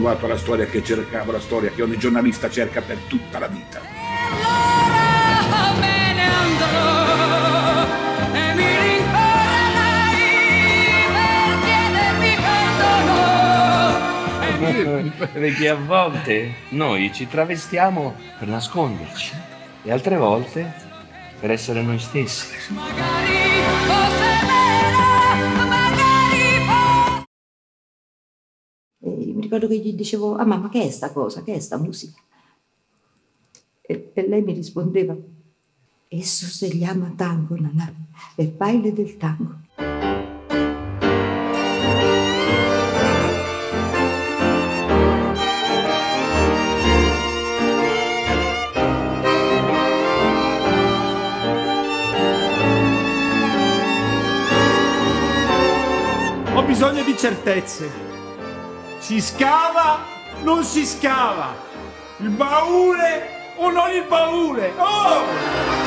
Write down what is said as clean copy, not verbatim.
trovato la storia che cercavo, la storia che ogni giornalista cerca per tutta la vita. Me ne andrò e mi rincorrerai per chiederti perdono. Perché a volte noi ci travestiamo per nasconderci e altre volte per essere noi stessi. Magari fosse vero, magari mi ricordo che gli dicevo: ah, ma che è sta cosa? Che è sta musica? E lei mi rispondeva: esso se llama tango, Nanà, il baile del tango. Ho bisogno di certezze. Si scava, non si scava. Il baule o non il baule? Oh!